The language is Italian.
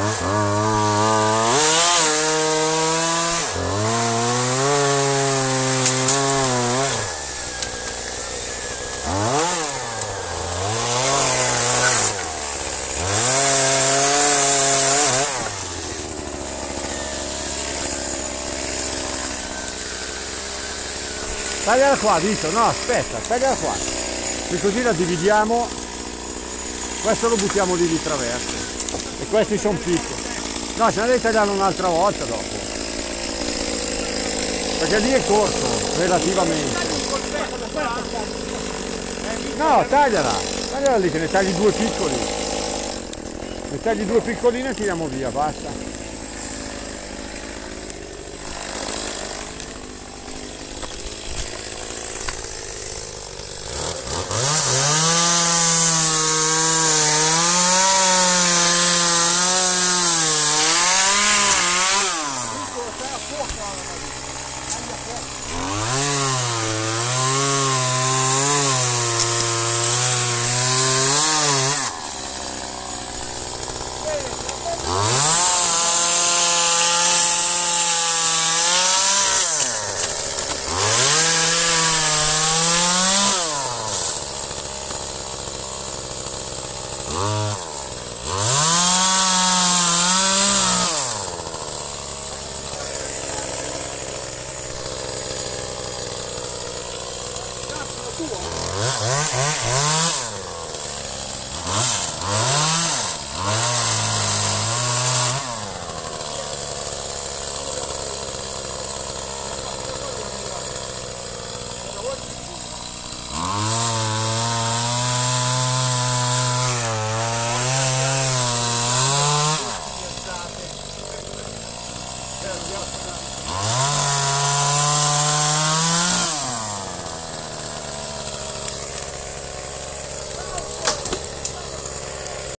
Tagliala qua, Vito, no aspetta, tagliala qua, e così la dividiamo, questo lo buttiamo lì di traverso, e questi sono piccoli, no, se ne devi tagliarlo un'altra volta dopo, perché lì è corto, relativamente, no, tagliala lì che ne tagli due piccoli, ne tagli due piccoline e tiriamo via, basta. tua.